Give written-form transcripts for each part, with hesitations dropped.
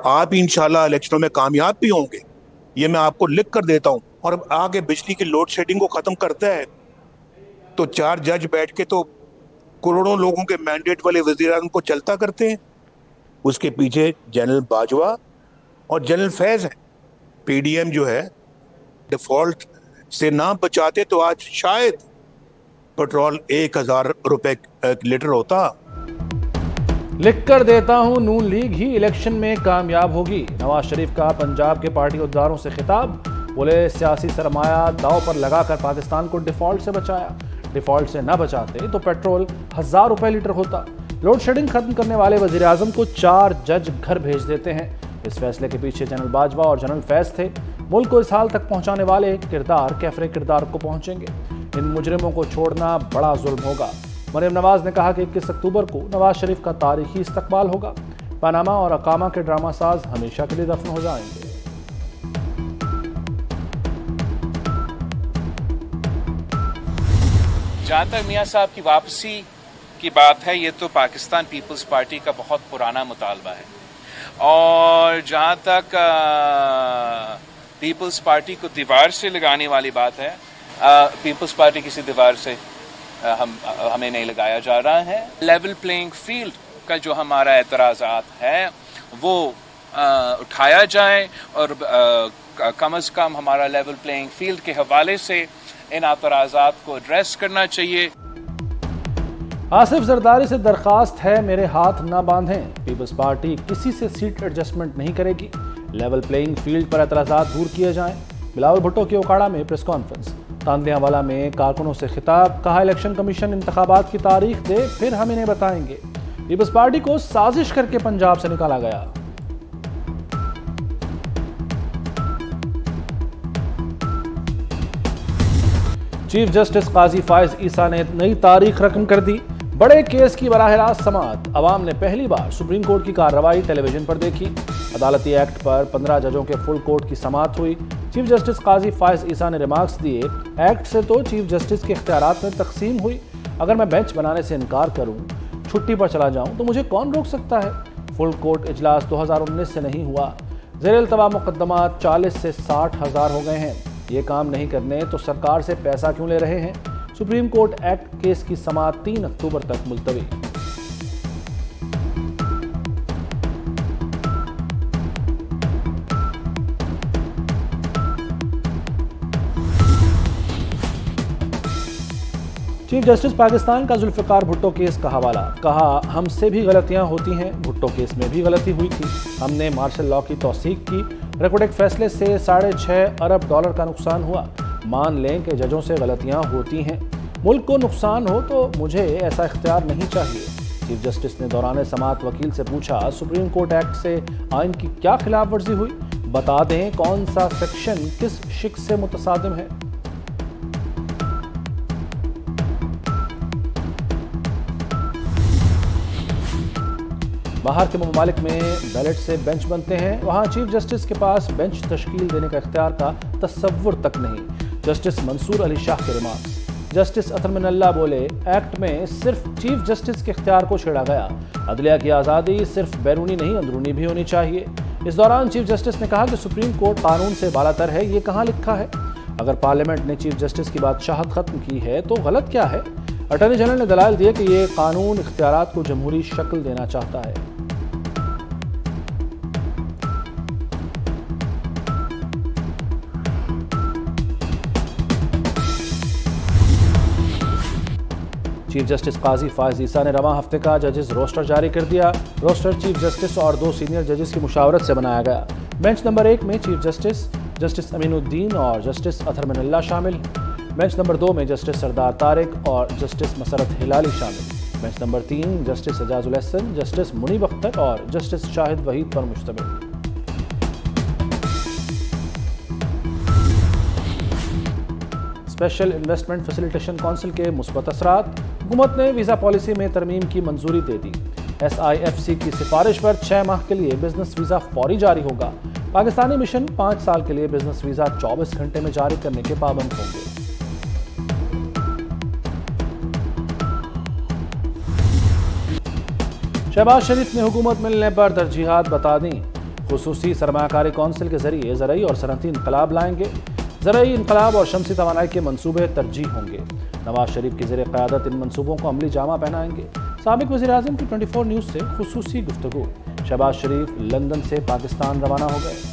आप इंशाल्लाह इलेक्शनों में कामयाब भी होंगे, ये मैं आपको लिख कर देता हूं। और अब आगे बिजली की लोड शेडिंग को खत्म करता है तो चार जज बैठ के तो करोड़ों लोगों के मैंडेट वाले वजीर आजम को चलता करते हैं। उसके पीछे जनरल बाजवा और जनरल फैज है। पीडीएम जो है, डिफॉल्ट से ना बचाते तो आज शायद पेट्रोल 1,000 रुपए लीटर होता। लिख कर देता हूं, नून लीग ही इलेक्शन में कामयाब होगी। नवाज शरीफ का पंजाब के पार्टी अहदेदारों से खिताब। बोले सियासी सरमाया दांव पर लगाकर पाकिस्तान को डिफॉल्ट से बचाया। डिफॉल्ट से न बचाते तो पेट्रोल 1,000 रुपए लीटर होता। लोड शेडिंग खत्म करने वाले वजीर आजम को 4 जज घर भेज देते हैं। इस फैसले के पीछे जनरल बाजवा और जनरल फैज थे। मुल्क को इस हाल तक पहुंचाने वाले किरदार कैफरे किरदार को पहुंचेंगे। इन मुजरिमों को छोड़ना बड़ा जुल्म होगा। मरियम नवाज ने कहा कि 21 अक्टूबर को नवाज शरीफ का तारीखी इस्तकबाल होगा। पनामा और अकामा के ड्रामा साज हमेशा के लिए दफन हो जाएंगे। जहाँ तक मियाँ साहब की वापसी की बात है, ये तो पाकिस्तान पीपल्स पार्टी का बहुत पुराना मुतालबा है। और जहाँ तक पीपल्स पार्टी को दीवार से लगाने वाली बात है, पीपल्स पार्टी किसी दीवार से हमें नहीं लगाया जा रहा है। लेवल प्लेइंग फील्ड का जो हमारा एतराज़ात है वो उठाया जाए और कम से कम हमारा लेवल प्लेइंग फील्ड के हवाले से इन एतराज़ात को एड्रेस करना चाहिए। आसिफ जरदारी से दरखास्त है, मेरे हाथ ना बांधें। पीपल्स पार्टी किसी से सीट एडजस्टमेंट नहीं करेगी। लेवल प्लेइंग फील्ड पर एतराज़ात दूर किए जाएं। बिलावल भुट्टो की ओकाड़ा में प्रेस कॉन्फ्रेंस। तांदियावाला में कारकुनों से खिताब। कहा इलेक्शन कमीशन इंतखाबात की तारीख दे, फिर हम इन्हें बताएंगे। पीपल्स पार्टी को साजिश करके पंजाब से निकाला गया। चीफ जस्टिस काजी फायज ईसा ने नई तारीख रकम कर दी। बड़े केस की बराह रास्त समाअत। अवाम ने पहली बार सुप्रीम कोर्ट की कार्रवाई टेलीविजन पर देखी। अदालती एक्ट पर 15 जजों के फुल कोर्ट की समाअत हुई। चीफ जस्टिस काजी फायज ईसा ने रिमार्क्स दिए, एक्ट से तो चीफ जस्टिस के इख्तियारात में तकसीम हुई। अगर मैं बेंच बनाने से इनकार करूं, छुट्टी पर चला जाऊं तो मुझे कौन रोक सकता है। फुल कोर्ट इजलास 2019 से नहीं हुआ। ज़ेर इल्तवा मुकद्दमात 40 से 60 हज़ार हो गए हैं। ये काम नहीं करने तो सरकार से पैसा क्यों ले रहे हैं। सुप्रीम कोर्ट एक्ट केस की समाअत 3 अक्टूबर तक मुलतवी। चीफ जस्टिस पाकिस्तान का जुल्फ़िकार भुट्टो केस का हवाला। कहा हमसे भी गलतियां होती हैं, भुट्टो केस में भी गलती हुई थी। हमने मार्शल लॉ की तौसीक की। रेकोडेक फैसले से $6.5 अरब का नुकसान हुआ। मान लें कि जजों से गलतियां होती हैं। मुल्क को नुकसान हो तो मुझे ऐसा इख्तियार नहीं चाहिए। चीफ जस्टिस ने दौरान समाअत वकील से पूछा, सुप्रीम कोर्ट एक्ट से आइन की क्या खिलाफ वर्जी हुई, बता दें कौन सा सेक्शन किस शिक से मुतसादिम है। बाहर के ममालिक में बैलेट से बेंच बनते हैं, वहाँ चीफ जस्टिस के पास बेंच तश्कील देने का इख्तियार का तसव्वुर तक नहीं। जस्टिस मंसूर अली शाह के रिमार्क्स। जस्टिस अतर मिनल्ला बोले, एक्ट में सिर्फ चीफ जस्टिस के इख्तियार को छेड़ा गया। अदलिया की आज़ादी सिर्फ बैरूनी नहीं अंदरूनी भी होनी चाहिए। इस दौरान चीफ जस्टिस ने कहा कि सुप्रीम कोर्ट कानून से बालातर है, ये कहाँ लिखा है। अगर पार्लियामेंट ने चीफ जस्टिस की बादशाहत खत्म की है तो गलत क्या है। अटॉर्नी जनरल ने दलाल दिए कि ये कानून इख्तियारात को जमहूरी शक्ल देना चाहता है। चीफ जस्टिस काजी फायज ईसा ने रवां हफ्ते का जजेस रोस्टर जारी कर दिया। रोस्टर चीफ जस्टिस और 2 सीनियर जजेस की मुशावरत से बनाया गया। बेंच नंबर 1 में चीफ जस्टिस जस्टिस अमीनुद्दीन और जस्टिस अतर मिनल्ला शामिल। बेंच नंबर 2 में जस्टिस सरदार तारिक और जस्टिस मसरत हिलाली शामिल। Bench number 3 justice Ijazul Hasan, justice Munib Akhtar और जस्टिस शाहिद वहीद पर मुश्तमिल। स्पेशल इन्वेस्टमेंट फैसिलिटेशन काउंसिल के मुस्बत असरात। हुकूमत ने वीज़ा पॉलिसी में तरमीम की मंजूरी दे दी। SIFC की सिफारिश पर 6 माह के लिए बिजनेस वीज़ा फौरी जारी होगा। पाकिस्तानी मिशन 5 साल के लिए बिजनेस वीज़ा 24 घंटे में जारी करने के पाबंद होंगे। शहबाज शरीफ ने हुकूमत मिलने पर तरजीहात बता दी। खुसूसी सरमायाकारी कौंसिल के जरिए ज़रई और सनअती इनकलाब लाएंगे। ज़रई इनकलाब और शमसी तवानाई के मंसूबे तरजीह होंगे। नवाज शरीफ की ज़ेरे क़यादत इन मंसूबों को अमली जामा पहनाएंगे। साबिक़ वज़ीर-ए-आज़म की 24 न्यूज़ से खुसूसी गुफ्तगू। शहबाज शरीफ लंदन से पाकिस्तान रवाना हो गए।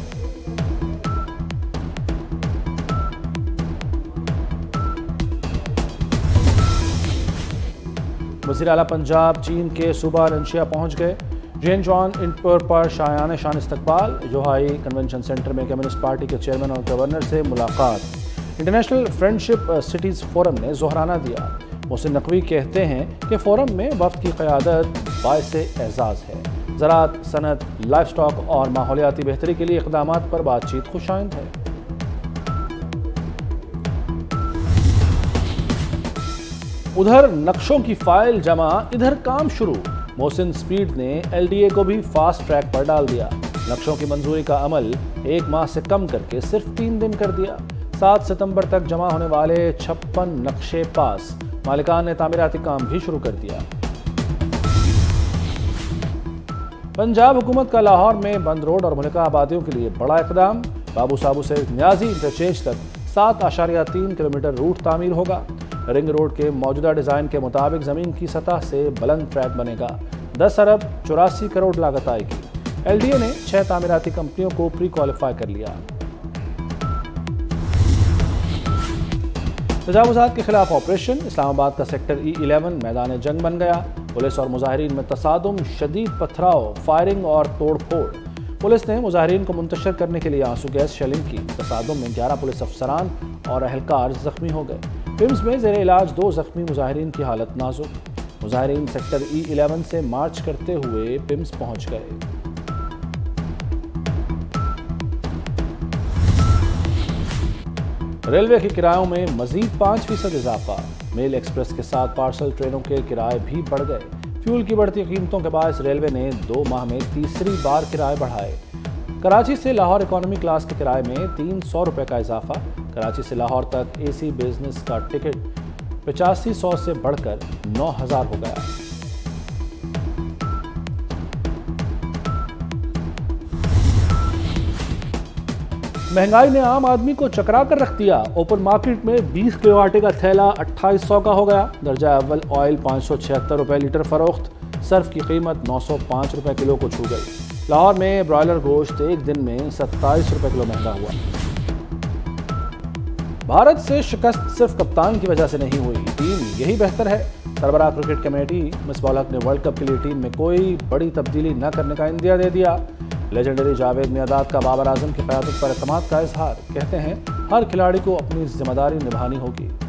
वज़ीर आला पंजाब चीन के सूबा नंशिया पहुंच गए। जेनजॉन इंटपर पर शायान शान इस्तकबाल। जोहाई कन्वेंशन सेंटर में कम्युनिस्ट पार्टी के चेयरमैन और गवर्नर से मुलाकात। इंटरनेशनल फ्रेंडशिप सिटीज़ फोरम ने जोहराना दिया। मोहसिन नकवी कहते हैं कि फोरम में वक्त की क़यादत बाइसे एजाज़ है। ज़राअत, सनत, लाइफ स्टॉक और माहौलियाती बेहतरी के लिए इक़दामात पर बातचीत खुशाइंद है। उधर नक्शों की फाइल जमा, इधर काम शुरू। मोहसिन स्पीड ने LDA को भी फास्ट ट्रैक पर डाल दिया। नक्शों की मंजूरी का अमल 1 माह से कम करके सिर्फ 3 दिन कर दिया। 7 सितंबर तक जमा होने वाले 56 नक्शे पास। मालिकान ने तामीराती काम भी शुरू कर दिया। पंजाब हुकूमत का लाहौर में बंद रोड और मुल्का आबादियों के लिए बड़ा इकदाम। बाबू साबू से न्याजी इंटरचेंज तक 7.3 किलोमीटर रूट तामीर होगा। रिंग रोड के मौजूदा डिज़ाइन के मुताबिक ज़मीन की सतह से बुलंद ट्रैक बनेगा। 10 अरब 84 करोड़ लागत आएगी। LDA ने 6 तामीराती कंपनियों को प्री क्वालिफाई कर लिया। तजावुज़ात के खिलाफ ऑपरेशन। इस्लामाबाद का सेक्टर E11 मैदान जंग बन गया। पुलिस और मुजाहिरीन में तसादुम, शदीद पथराव, फायरिंग और तोड़ फोड़। पुलिस ने मुजाहिरीन को मुंतशिर करने के लिए आंसू गैस शेलिंग की। तसादुम में 11 पुलिस अफसरान और अहलकार जख्मी हो गए। पिम्स में ज़ेरे इलाज 2 जख्मी मुजाहिरीन की हालत नाजुक। मुजाहिरीन सेक्टर E11 से मार्च करते हुए पिम्स पहुंच गए। रेलवे के किरायों में मजीद 5% इजाफा। मेल एक्सप्रेस के साथ पार्सल ट्रेनों के किराए भी बढ़ गए। फ्यूल की बढ़ती कीमतों के बायस रेलवे ने 2 माह में तीसरी बार किराए बढ़ाए। कराची से लाहौर इकॉनमी क्लास के किराए में 300 रुपये का इजाफा। कराची से लाहौर तक AC बिजनेस का टिकट 8500 से बढ़कर 9000 हो गया। महंगाई ने आम आदमी को चकरा कर रख दिया। ओपन मार्केट में 20 किलो आटे का थैला 2800 का हो गया। दर्जा अव्वल ऑयल 576 रुपये लीटर फरोख्त। सर्फ की कीमत 905 रुपये किलो को छू गई। लाहौर में ब्रॉयलर गोश्त एक दिन में 27 रुपये किलो महंगा हुआ। भारत से शिकस्त सिर्फ कप्तान की वजह से नहीं हुई, टीम यही बेहतर है। सरबराह क्रिकेट कमेटी मिसबाह हक ने वर्ल्ड कप के लिए टीम में कोई बड़ी तब्दीली न करने का इंदिया दे दिया। लेजेंडरी जावेद मियादाद का बाबर आजम की क़यादत पर एतमाद का इजहार। कहते हैं हर खिलाड़ी को अपनी जिम्मेदारी निभानी होगी।